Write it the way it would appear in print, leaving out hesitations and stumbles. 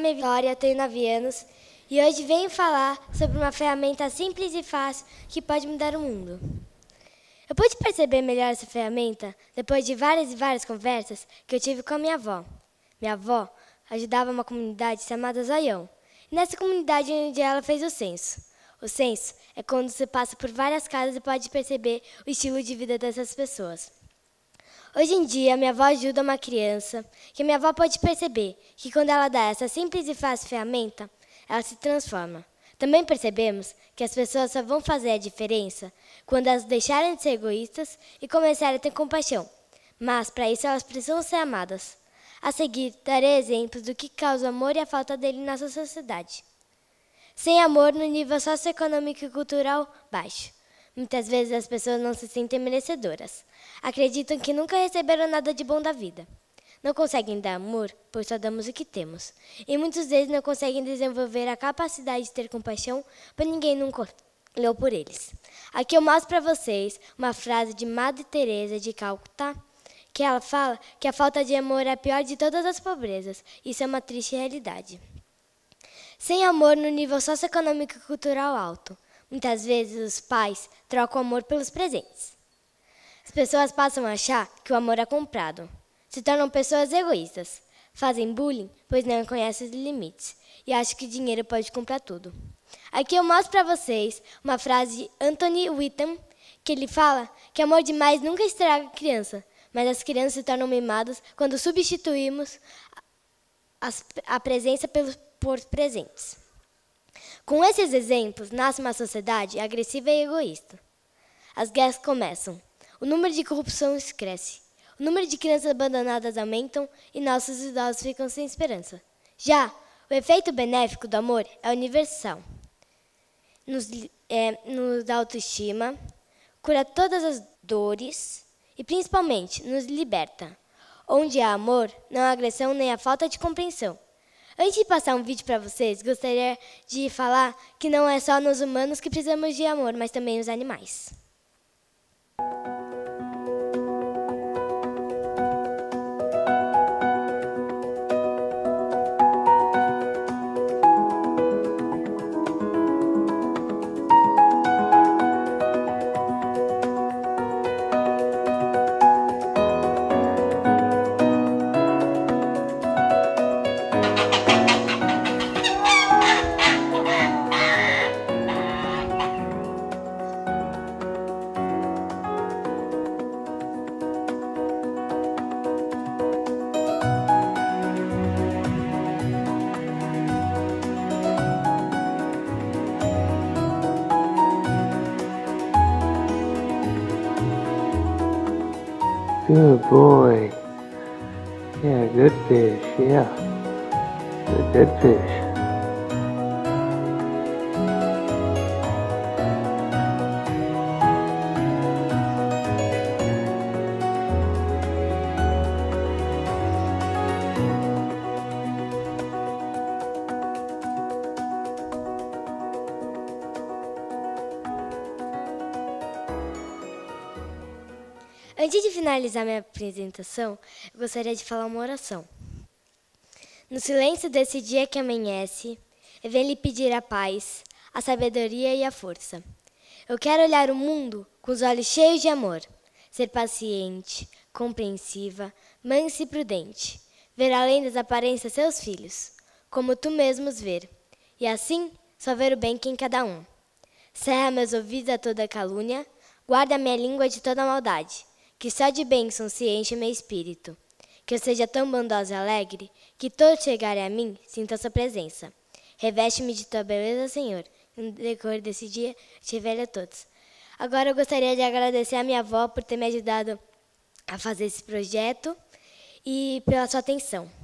nome é Vitória, tenho 9 anos e hoje venho falar sobre uma ferramenta simples e fácil que pode mudar o mundo. Eu pude perceber melhor essa ferramenta depois de várias e várias conversas que eu tive com a minha avó. Minha avó ajudava uma comunidade chamada Zoião, e nessa comunidade onde ela fez o censo. O censo é quando você passa por várias casas e pode perceber o estilo de vida dessas pessoas. Hoje em dia, minha avó ajuda uma criança, que minha avó pode perceber que quando ela dá essa simples e fácil ferramenta, ela se transforma. Também percebemos que as pessoas só vão fazer a diferença quando elas deixarem de ser egoístas e começarem a ter compaixão. Mas, para isso, elas precisam ser amadas. A seguir, darei exemplos do que causa o amor e a falta dele na nossa sociedade. Sem amor, no nível socioeconômico e cultural baixo. Muitas vezes as pessoas não se sentem merecedoras. Acreditam que nunca receberam nada de bom da vida. Não conseguem dar amor, pois só damos o que temos. E muitos deles não conseguem desenvolver a capacidade de ter compaixão, pois ninguém nunca olhou por eles. Aqui eu mostro para vocês uma frase de Madre Teresa de Calcutá, que ela fala que a falta de amor é a pior de todas as pobrezas. Isso é uma triste realidade. Sem amor no nível socioeconômico e cultural alto. Muitas vezes os pais trocam o amor pelos presentes. As pessoas passam a achar que o amor é comprado. Se tornam pessoas egoístas. Fazem bullying, pois não conhecem os limites. E acham que o dinheiro pode comprar tudo. Aqui eu mostro para vocês uma frase de Anthony Whitten, que ele fala que amor demais nunca estraga a criança, mas as crianças se tornam mimadas quando substituímos a presença por presentes. Com esses exemplos, nasce uma sociedade agressiva e egoísta. As guerras começam. O número de corrupção cresce. O número de crianças abandonadas aumentam e nossos idosos ficam sem esperança. Já o efeito benéfico do amor é universal. Nos dá autoestima, cura todas as dores e, principalmente, nos liberta. Onde há amor, não há agressão nem a falta de compreensão. Antes de passar um vídeo para vocês, gostaria de falar que não é só nos humanos que precisamos de amor, mas também nos animais. Good boy. Yeah, good fish. Yeah. Good fish. Antes de finalizar minha apresentação, eu gostaria de falar uma oração. No silêncio desse dia que amanhece, eu venho lhe pedir a paz, a sabedoria e a força. Eu quero olhar o mundo com os olhos cheios de amor, ser paciente, compreensiva, mansa e prudente, ver além das aparências seus filhos, como tu mesmo os ver, e assim só ver o bem que em cada um. Cerra meus ouvidos a toda calúnia, guarda minha língua de toda maldade, que só de bênção se enche meu espírito. Que eu seja tão bondosa e alegre, que todos chegarem a mim sintam sua presença. Reveste-me de tua beleza, Senhor, e no decorrer desse dia te revele a todos. Agora eu gostaria de agradecer a minha avó por ter me ajudado a fazer esse projeto e pela sua atenção.